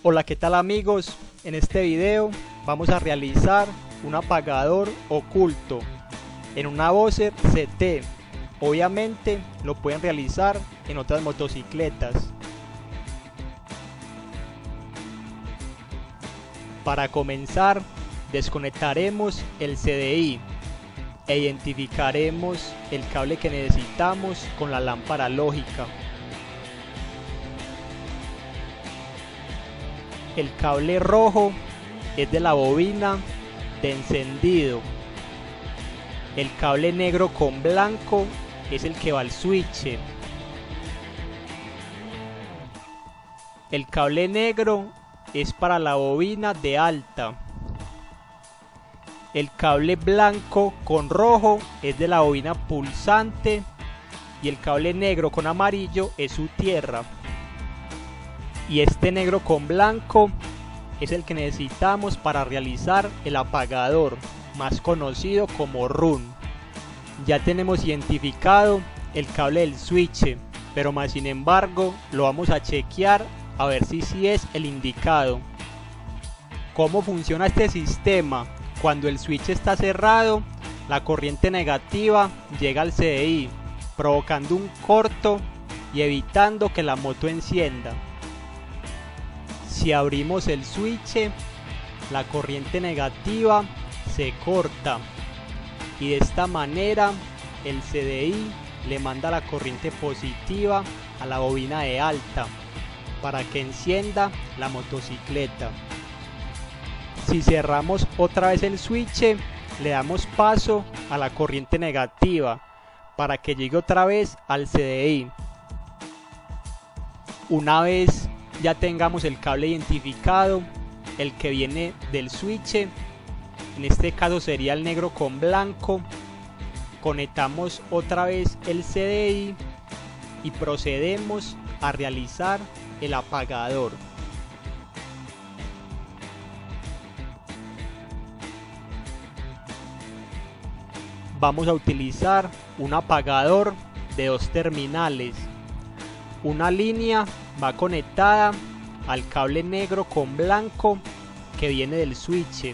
Hola, ¿qué tal amigos? En este video vamos a realizar un apagador oculto en una Boxer CT. Obviamente lo pueden realizar en otras motocicletas. Para comenzar, desconectaremos el CDI e identificaremos el cable que necesitamos con la lámpara lógica. El cable rojo es de la bobina de encendido. El cable negro con blanco es el que va al switch. El cable negro es para la bobina de alta. El cable blanco con rojo es de la bobina pulsante y el cable negro con amarillo es su tierra. Y este negro con blanco es el que necesitamos para realizar el apagador, más conocido como run. Ya tenemos identificado el cable del switch, pero más sin embargo lo vamos a chequear a ver si sí es el indicado. ¿Cómo funciona este sistema? Cuando el switch está cerrado, la corriente negativa llega al CDI, provocando un corto y evitando que la moto encienda. Si abrimos el switch, la corriente negativa se corta y de esta manera el CDI le manda la corriente positiva a la bobina de alta para que encienda la motocicleta. Si cerramos otra vez el switch, le damos paso a la corriente negativa para que llegue otra vez al CDI. Una vez ya tengamos el cable identificado, el que viene del switch, en este caso sería el negro con blanco, conectamos otra vez el CDI y procedemos a realizar el apagador. Vamos a utilizar un apagador de dos terminales. Una línea va conectada al cable negro con blanco que viene del switch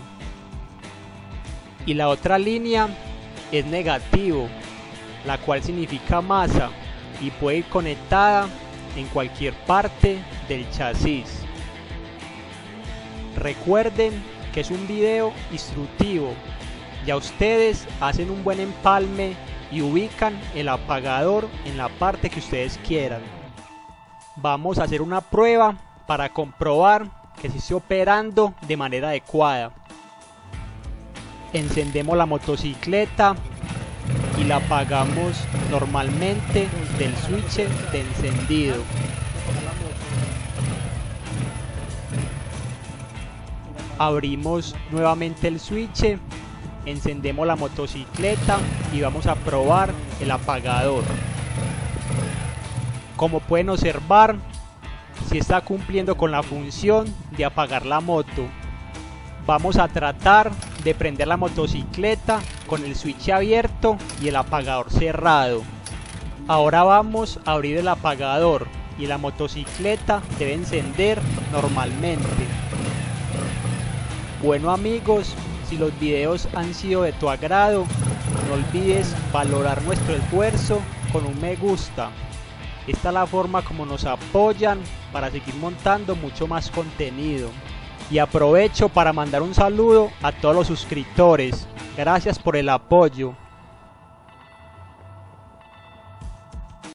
y la otra línea es negativo, la cual significa masa y puede ir conectada en cualquier parte del chasis. Recuerden que es un video instructivo. Ya ustedes hacen un buen empalme y ubican el apagador en la parte que ustedes quieran. Vamos a hacer una prueba para comprobar que se esté operando de manera adecuada. Encendemos la motocicleta y la apagamos normalmente del switch de encendido. Abrimos nuevamente el switch, encendemos la motocicleta y vamos a probar el apagador. Como pueden observar, si está cumpliendo con la función de apagar la moto. Vamos a tratar de prender la motocicleta con el switch abierto y el apagador cerrado. Ahora vamos a abrir el apagador y la motocicleta debe encender normalmente. Bueno amigos, si los videos han sido de tu agrado, no olvides valorar nuestro esfuerzo con un me gusta. Esta es la forma como nos apoyan para seguir montando mucho más contenido. Y aprovecho para mandar un saludo a todos los suscriptores. Gracias por el apoyo.